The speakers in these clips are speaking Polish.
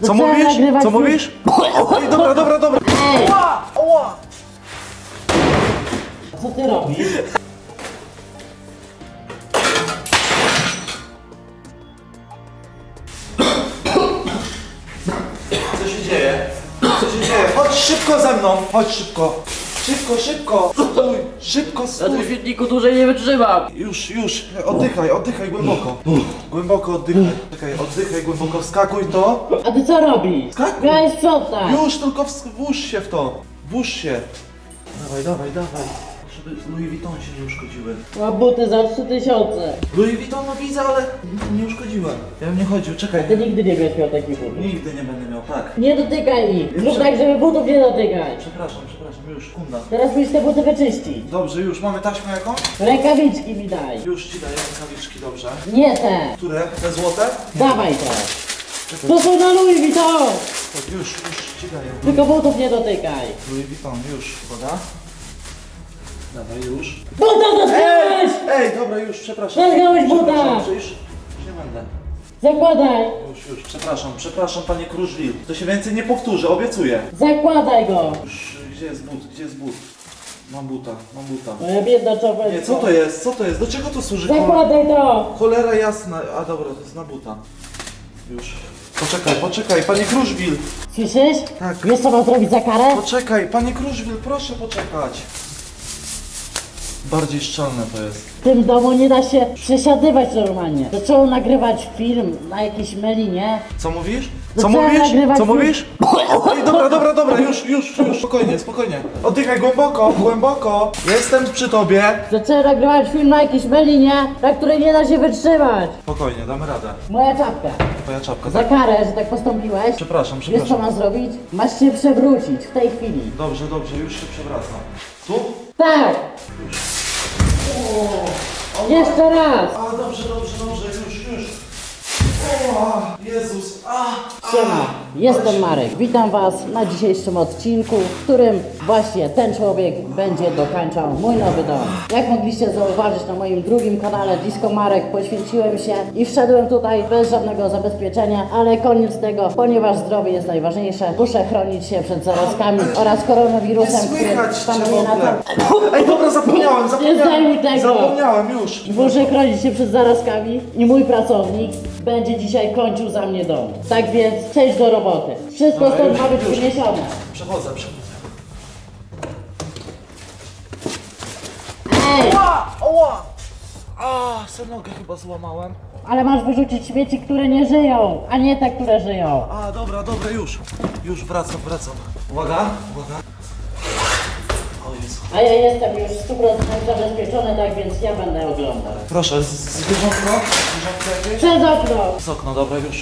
Co mówisz? Co mówisz? Ej, dobra. Ej! Ała! Co ty robisz? Co się dzieje? Co się dzieje? Chodź szybko ze mną! Chodź szybko! Szybko! Stój! Szybko Na stój! tym świetniku dłużej nie wytrzymam. Już! Oddychaj głęboko! Głęboko oddychaj! Czekaj, oddychaj głęboko, wskakuj to! A ty co robisz? Skakuj. Miałeś sprzątać. Już, tylko włóż się w to! Włóż się! Dawaj! Żeby Louis Vuitton się nie uszkodziły. Mam buty za 3000. Louis Vuitton no widzę, ale nie uszkodziłem. Ja bym nie chodził, czekaj. Ty nigdy nie będziesz miał takich butów. Nigdy nie będę miał, tak. Nie dotykaj ich. Zrób Jeszcze- tak, żeby butów nie dotykać. Przepraszam, już, kunda. Teraz musisz te buty wyczyścić. Dobrze, już, mamy taśmę jakąś? Rękawiczki mi daj. Już ci daję rękawiczki, dobrze. Nie te. Które? Te złote? Dawaj te. Czekaj, To są na Louis Vuitton. tak, już ci daję. Tylko butów nie dotykaj. Louis Vuitton, już, woda. Dawaj, już. Buta dotknąłeś! Ej, dobra, już, przepraszam. Dotknąłeś buta! Przepraszam, już nie będę. Zakładaj. Już, przepraszam, panie Kruszwil. To się więcej nie powtórzy, obiecuję. Zakładaj go. Już, gdzie jest but? Mam buta. Moja biedna czapeczka. Nie, co to jest? Do czego to służy? Zakładaj to. Cholera jasna. A dobra, to jest na buta. Już. Poczekaj, panie Kruszwil. Słyszysz? Tak. Wiesz co mam zrobić za karę? Poczekaj, panie Kruszwil, proszę poczekać. Bardziej szczelne to jest. W tym domu nie da się przesiadywać normalnie. Zaczął nagrywać film na jakiejś melinie. Co mówisz? Zacząłem nagrywać Co film. mówisz? Ej, dobra, już, spokojnie. Oddychaj głęboko. Jestem przy tobie. Zacząłem nagrywać film na jakiejś melinie, na której nie da się wytrzymać. Spokojnie, damy radę. Moja czapka. Twoja czapka, Za tak? karę, że tak postąpiłeś. Przepraszam. Wiesz co mam zrobić? Masz się przewrócić w tej chwili. Dobrze, już się przewracam. Tu? Tak! Jeszcze raz! A, dobrze, już. O, Jezus, Siema, jestem Marek. Witam Was na dzisiejszym odcinku, w którym właśnie ten człowiek będzie dokańczał mój nowy dom. Jak mogliście zauważyć na moim drugim kanale Disco Marek, poświęciłem się i wszedłem tutaj bez żadnego zabezpieczenia, ale koniec tego, ponieważ zdrowie jest najważniejsze, muszę chronić się przed zarazkami oraz nie koronawirusem, który słychać cię panuje w na ogóle. całym... Ej, dobra, zapomniałem. Nie zdejmuj tego. Zapomniałem, już. Muszę chronić się przed zarazkami i mój pracownik będzie dzisiaj kończył za mnie dom. Tak więc przejdź do roboty. Wszystko Dobra, stąd już, ma być już. wyniesione. Przechodzę. Ej, Ała! Se nogę chyba złamałem. ale masz wyrzucić śmieci, które nie żyją, a nie te, które żyją. A, dobra, już. Już wracam. Uwaga. O Jezu. A ja jestem już 100% zabezpieczony, tak więc ja będę oglądał. Proszę, zwierzątko jakieś? Przez okno! Z okno, dobra, już.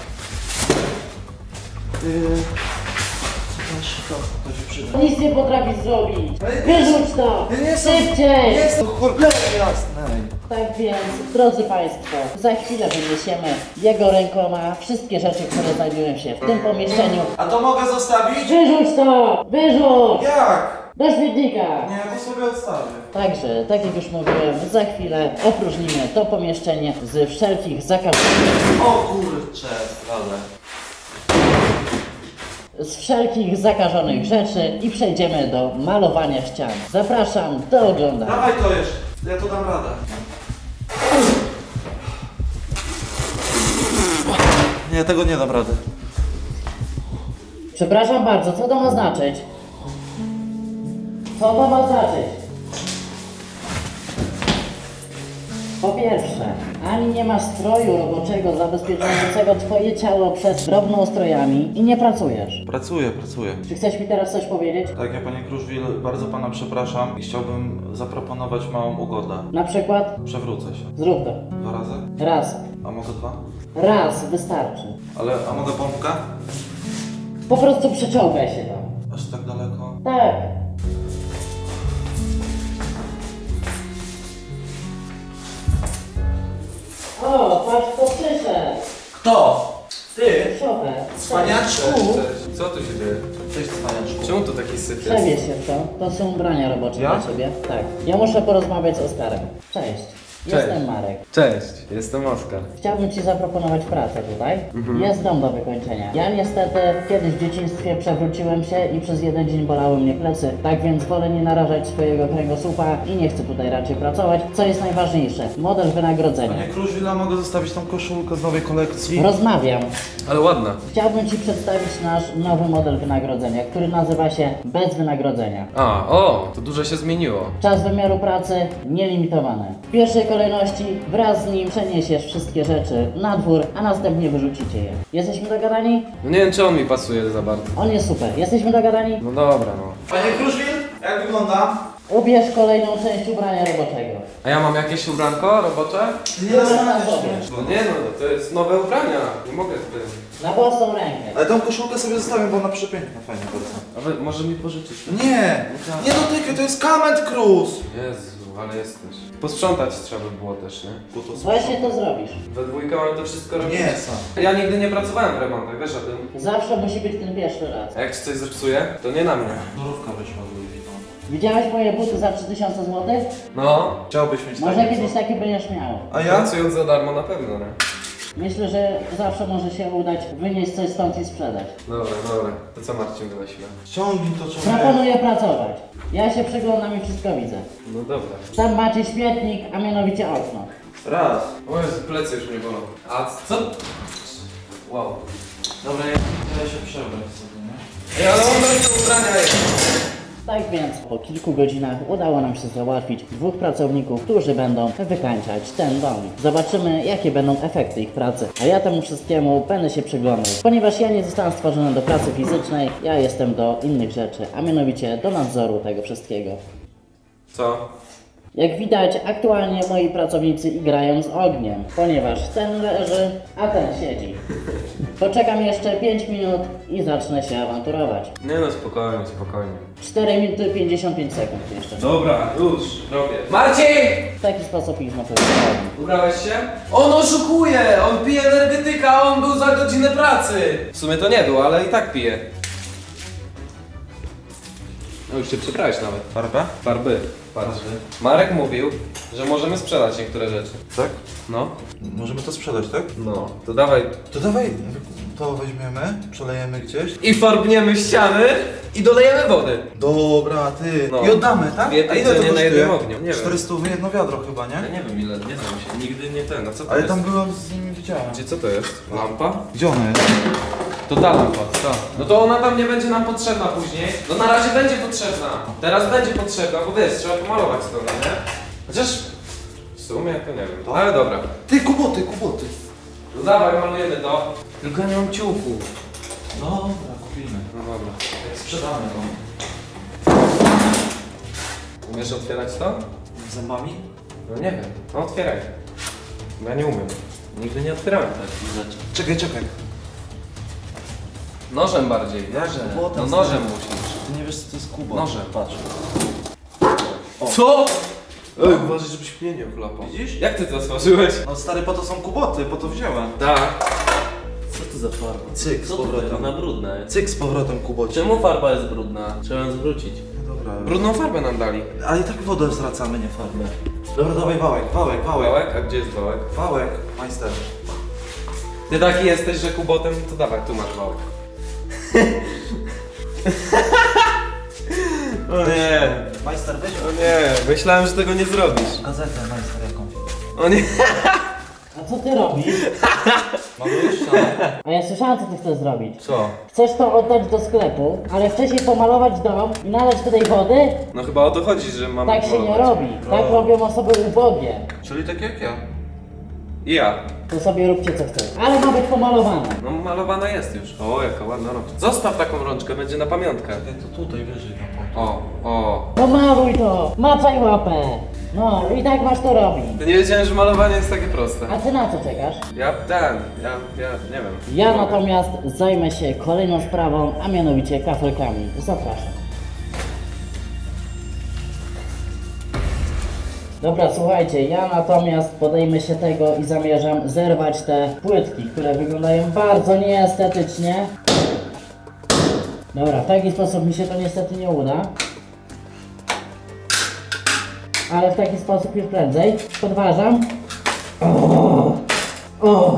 To się przyda. Nic nie potrafisz zrobić. Wyrzuć to! Ja nie jestem... Szybciej! Nie jestem cholery jasnej. Tak więc, drodzy Państwo, za chwilę wyniesiemy jego rękoma wszystkie rzeczy, które znajdują się w tym pomieszczeniu. A to mogę zostawić? Wyrzuć to! Wyrzuć! Jak? Do śmietnika! Nie, to sobie odstawię. Także, tak jak już mówiłem, za chwilę opróżnimy to pomieszczenie z wszelkich zakażonych, O kurczę, ale... zakażonych rzeczy i przejdziemy do malowania ścian. Zapraszam do oglądania. Dawaj to jeszcze, ja to dam radę. Nie, tego nie dam rady. Przepraszam bardzo, co to ma znaczyć? Co to ma znaczyć? Po pierwsze, ani nie ma stroju roboczego zabezpieczającego twoje ciało przed drobnoustrojami i nie pracujesz. Pracuję. Czy chcesz mi teraz coś powiedzieć? Tak, ja panie Kruszwil, bardzo pana przepraszam i chciałbym zaproponować małą ugodę. Na przykład? Przewrócę się. Zrób to. 2 razy? Raz. A mogę 2? Raz wystarczy. A mogę pompkę? Po prostu przeciągaj się tam. Aż tak daleko? Tak. O, patrz kto przyszedł. Kto? Ty? Szofer. Cwaniaczku? Co tu się dzieje? Cześć, cwaniaczku. Czemu tu taki syf jest? Przewieź się w to. To są ubrania robocze Ja? dla ciebie. Tak. Ja muszę porozmawiać z Oskarem. Cześć. Jestem Marek. Cześć, jestem Oskar. Chciałbym Ci zaproponować pracę tutaj. Jest dom do wykończenia. Ja niestety kiedyś w dzieciństwie przewróciłem się i przez jeden dzień bolały mnie plecy. Tak więc wolę nie narażać swojego kręgosłupa i nie chcę tutaj raczej pracować. Co jest najważniejsze? Model wynagrodzenia. Panie Kruszwila, mogę zostawić tą koszulkę z nowej kolekcji? Rozmawiam. Ale ładna. Chciałbym Ci przedstawić nasz nowy model wynagrodzenia, który nazywa się bez wynagrodzenia. To dużo się zmieniło. Czas wymiaru pracy nielimitowany. W pierwszej kolejności wraz z nim przeniesiesz wszystkie rzeczy na dwór, a następnie wyrzucicie je. Jesteśmy dogadani? No nie wiem, czy on mi pasuje za bardzo. On jest super. Jesteśmy dogadani? No dobra, no. Panie Kruszwil, jak wygląda? Ubierz kolejną część ubrania roboczego. A ja mam jakieś ubranko robocze? Nie na sobie. No nie no, to jest nowe ubrania. Nie mogę tutaj. Na własną rękę. Ale tą koszulkę sobie zostawię, bo ona przepiękna, fajnie bardzo. A wy, może mi pożyczyć? Nie! Nie dotykaj, to jest Kament Cruz! Jezu, ale jesteś. Posprzątać trzeba by było też, nie? Bo to Właśnie to zrobisz. We dwójkę mamy to wszystko robić. Nie, sam. Ja nigdy nie pracowałem w remontach, wiesz o tym? Zawsze musi być ten pierwszy raz. A jak ci coś zepsuje, to nie na mnie. Dorówka wyszła z Louis Vuitton. Widziałeś moje buty za 3000 zł? No. Chciałbyś mieć Może takie, kiedyś co? takie będziesz miał. A ja? Pracując za darmo na pewno, nie? Myślę, że zawsze może się udać wynieść coś stąd i sprzedać. Dobra, dobra. To co Marcin wymyślił? Ściągnij to człowiek. Proponuję pracować. Ja się przyglądam i wszystko widzę. No dobra. Tam macie śmietnik, a mianowicie okno. Raz. O Jezu, plecy już mnie bolą. A co? Wow. Dobra, ja się przebrać sobie, nie? Ej, ale on bez ubrania jest. Tak więc po kilku godzinach udało nam się załatwić dwóch pracowników, którzy będą wykańczać ten dom. Zobaczymy, jakie będą efekty ich pracy. A ja temu wszystkiemu będę się przyglądał. Ponieważ ja nie zostałem stworzony do pracy fizycznej, ja jestem do innych rzeczy, a mianowicie do nadzoru tego wszystkiego. Co? Jak widać, aktualnie moi pracownicy igrają z ogniem, ponieważ ten leży, a ten siedzi. Poczekam jeszcze 5 minut i zacznę się awanturować. Nie no, spokojnie, spokojnie. 4 minuty 55 sekund jeszcze. Dobra, już, robię. Marcin! W taki sposób ich motywowałem. Ubrałeś się? On oszukuje! On pije energetyka, a on był za godzinę pracy! W sumie to nie był, ale i tak pije. No już się przebrałeś nawet. Farbę? Farby. Marek mówił, że możemy sprzedać niektóre rzeczy. Tak? No. Możemy to sprzedać, tak? No. To dawaj. To dawaj, to weźmiemy, przelejemy gdzieś. I farbniemy ściany i dolejemy wody. Dobra, ty. No. I oddamy, tak? Dwie A ile to pizzenie na kosztuje? jednym ogniu, nie wiem. 400 jedno wiadro chyba, Ja nie? nie wiem ile, nie znam się. Nigdy nie ten. A co to Ale jest? tam byłem z nimi, widziałem. Gdzie, co to jest? Lampa? Gdzie ona jest? To ta lampa, ta. No to ona tam nie będzie nam potrzebna później. No na razie będzie potrzebna. Teraz będzie potrzebna, bo wiesz, trzeba pomalować to, nie? Chociaż w sumie to nie wiem. To? Ale dobra. Ty, kuboty, kuboty. No dawaj, malujemy to. Tylko nie mam ciuchu. Dobra, kupimy. No dobra. Sprzedamy to. Umiesz otwierać to? Zębami? No nie wiem. No otwieraj. Bo ja nie umiem. Nigdy nie otwierałem takich rzeczy. Czekaj, czekaj. Nożem bardziej. Nożem. No nożem musisz. Ty nie wiesz co to jest kubot. Nożem. Patrz. Co? Ej, uważaj, żebyś mnie nie ochlapał. Widzisz? Jak ty to stworzyłeś? No stary, po to są kuboty, po to wziąłem. Tak. Co to za farba? Cyk, z Co to powrotem. Ona brudna jest. Cyk z powrotem kubocie. Czemu farba jest brudna? Trzeba ją zwrócić. No dobra. Brudną farbę nam dali. Ale i tak wodę zwracamy, nie farbę. Dobra, dawaj wałek, wałek, wałek. Wałek? A gdzie jest wałek? Wałek, majster. Ty taki jesteś, że kubotem, to dawaj, tu masz wałek. O nie, Majster, weź o nie, myślałem, że tego nie zrobisz. gazetę, majster jakąś. O nie. A co ty robisz? Mamy jeszcze? A ja słyszałem, co ty chcesz zrobić. Co? Chcesz to oddać do sklepu, ale wcześniej pomalować dom i nalać tutaj wody? No chyba o to chodzi, że mam Tak się nie malować. robi. Tak robią osoby ubogie. Czyli tak jak ja. I ja. To sobie róbcie co chcesz. Ale ma być pomalowane. No malowana jest już. O, jaka ładna rączka. Zostaw taką rączkę, będzie na pamiątkę. To tutaj wyżej na O. Pomaluj to! Maczaj łapę! No i tak masz to robić. Ty nie wiedziałem, że malowanie jest takie proste. A ty na co czekasz? Ja nie wiem. Ja natomiast zajmę się kolejną sprawą, a mianowicie kafelkami. Zapraszam. Dobra, słuchajcie, ja natomiast podejmę się tego i zamierzam zerwać te płytki, które wyglądają bardzo nieestetycznie. Dobra, w taki sposób mi się to niestety nie uda. ale w taki sposób już prędzej. Podważam. O.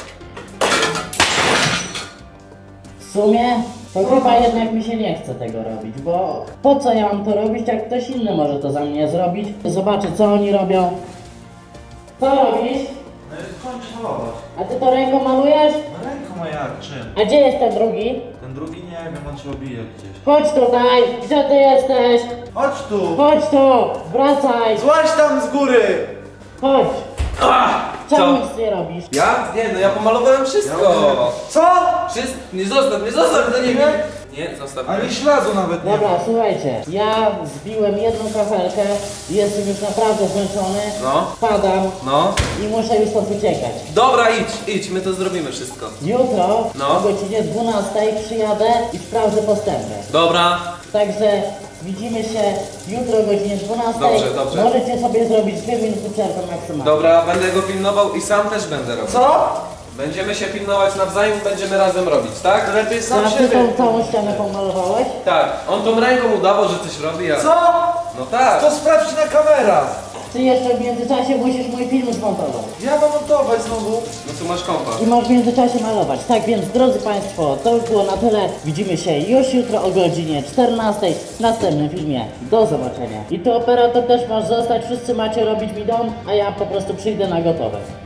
W sumie to chyba jednak mi się nie chce tego robić, bo po co ja mam to robić, jak ktoś inny może to za mnie zrobić? Zobaczę, co oni robią. Co robisz? No kończ malować. A ty to ręką malujesz? No ręką, a jak? Czym? A gdzie jest ten drugi? Ten drugi nie wiem, on się obija gdzieś. Chodź tutaj! Gdzie ty jesteś? Chodź tu! Chodź tu! Wracaj! Złaź tam z góry! Chodź! Co? Czemu nic nie robisz? Ja? Nie, no ja pomalowałem wszystko. Co? Wszystko. Nie zostaw, to nie wiem. Nie, zostaw. Ani śladu nawet nie Dobra, ma. słuchajcie, ja zbiłem jedną kafelkę, jestem już naprawdę zmęczony, No. padam No. i muszę już stąd uciekać. Dobra, idź, my to zrobimy wszystko. Jutro No. o godzinie 12 przyjadę i sprawdzę postępy. Dobra. Także widzimy się jutro o godzinie 12. Dobrze. Możecie sobie zrobić 2 minuty przerwy maksymalnie. Dobra, będę go pilnował i sam też będę robił. Co? Będziemy się pilnować nawzajem i będziemy razem robić, tak? Lepiej sam A ty siebie. tą całą ścianę pomalowałeś? Tak. On tą ręką udawał, że coś robi, a... Co? No tak. To sprawdź na kamerach. Ty jeszcze w międzyczasie musisz mój film zmontować. Ja mam montować znowu. No tu masz kompas. I masz w międzyczasie malować. Tak więc, drodzy Państwo, to już było na tyle. Widzimy się już jutro o godzinie 14 w następnym filmie. Do zobaczenia. I tu operator też masz zostać, wszyscy macie robić mi dom, a ja po prostu przyjdę na gotowe.